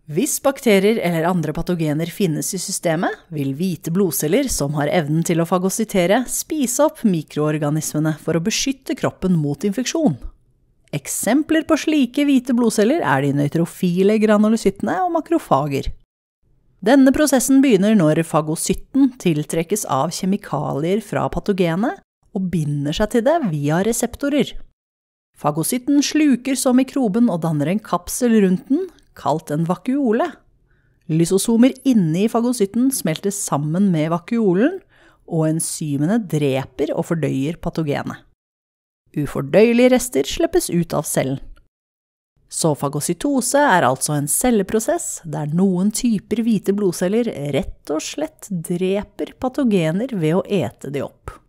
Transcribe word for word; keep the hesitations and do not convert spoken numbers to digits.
Hvis bakterier eller andre patogener finnes i systemet, vil hvite blodceller som har evnen til å fagocytere spise opp mikroorganismene for å beskytte kroppen mot infeksjon. Eksempler på slike hvite blodceller er de nøytrofile granulocyttene og makrofager. Denne prosessen begynner når fagocytten tiltrekkes av kjemikalier fra patogenet og binder seg til det via reseptorer. Fagocytten sluker så mikroben og danner en kapsel rundt den, kalt en vakuole. Lysosomer inne i fagocytten smeltes sammen med vakuolen, og enzymene dreper og fordøyer patogenet. Ufordøyelige rester slippes ut av cellen. Så fagocytose er altså en celleprosess der noen typer hvite blodceller rett og slett dreper patogener ved å ete de opp.